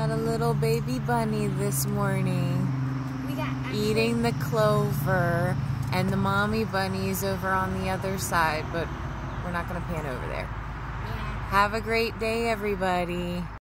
got a little baby bunny this morning. Eating the clover, and the mommy bunny's over on the other side, but we're not going to pan over there. Yeah. Have a great day, everybody.